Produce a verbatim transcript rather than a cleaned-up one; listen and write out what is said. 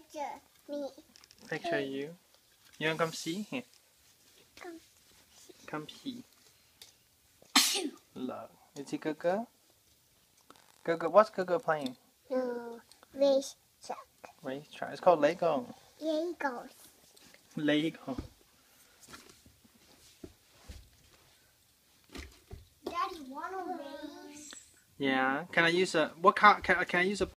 picture me. Picture you. You wanna come see? Here. Come. Come see. Look. Is it Gaga? Gaga, what's Gaga playing? No, race truck. Race track. It's called Lego. Legos. Lego. Daddy, wanna race? Yeah. Can I use a what car? Can, can I use a